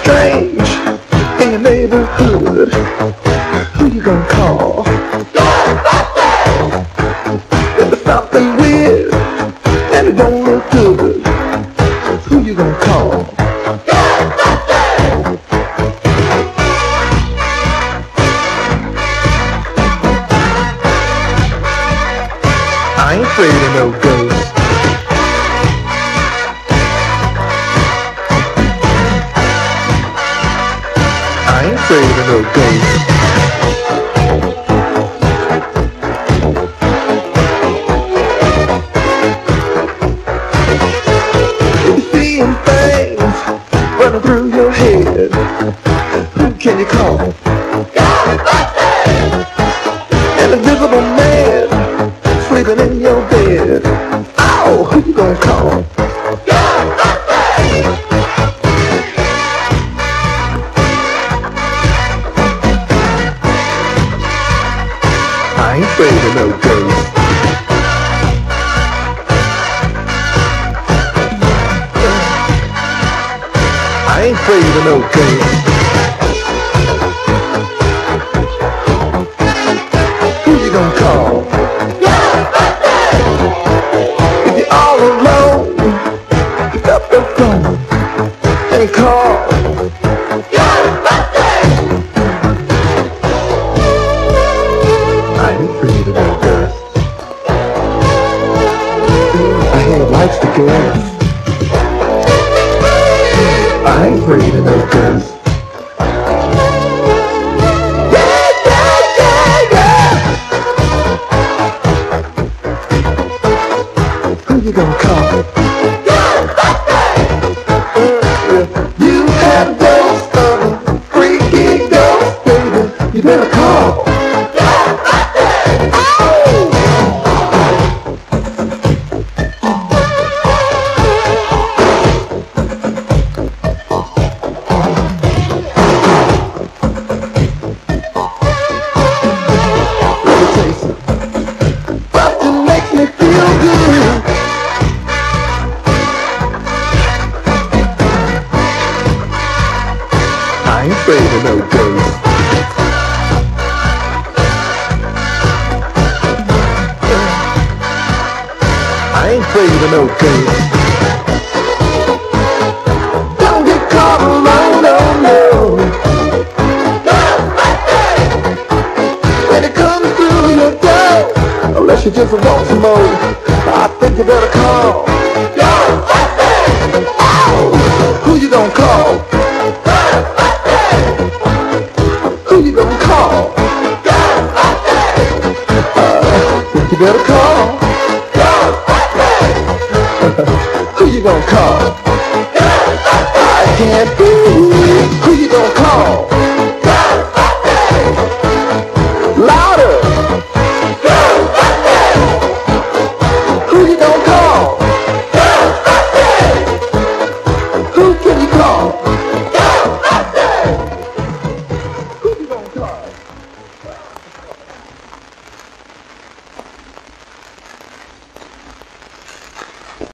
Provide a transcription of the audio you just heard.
strange in your neighborhood, who you gonna call? If there's something weird and it don't look good, who you gonna call? I ain't afraid of no ghosts. I ain't afraid of no ghosts. If you're seeing things running through your head, who can you call? An invisible man sleeping in your bed, oh, who you gonna call? I ain't afraid of no ghosts. I ain't afraid of no ghosts. Who you gonna call? If you're all alone, pick up the phone and call. I ain't afraid of no ghosts. I had lights to gas. I ain't afraid of no ghosts. Who you gonna call? You had a ghost of a freaky ghost, baby. You better call. Something makes me feel good. I ain't afraid of no ghosts. I ain't afraid of no ghosts. Don't get caught alone, no, no. When it comes through your door, unless you just want some more, I think you better call. Oh, who you gonna call? Who you gonna call? You better call.